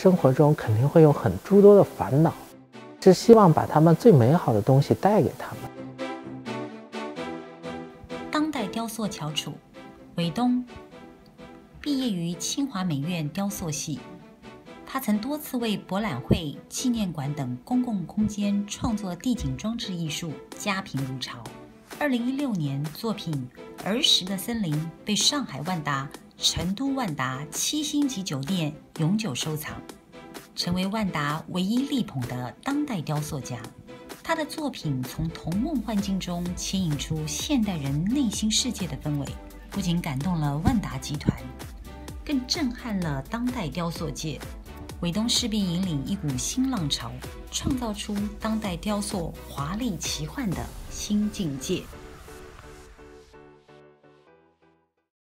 生活中肯定会有诸多的烦恼，是希望把他们最美好的东西带给他们。 当代雕塑翘楚韦东，毕业于清华美院雕塑系，他曾多次为博览会、纪念馆等公共空间创作地景装置艺术，家贫如潮。2016年，作品《儿时的森林》被上海万达、成都万达7星级酒店永久收藏，成为万达唯一力捧的当代雕塑家。他的作品从童梦幻境中牵引出现代人内心世界的氛围，不仅感动了万达集团，更震撼了当代雕塑界。韦东势必引领一股新浪潮，创造出当代雕塑华丽奇幻的新境界。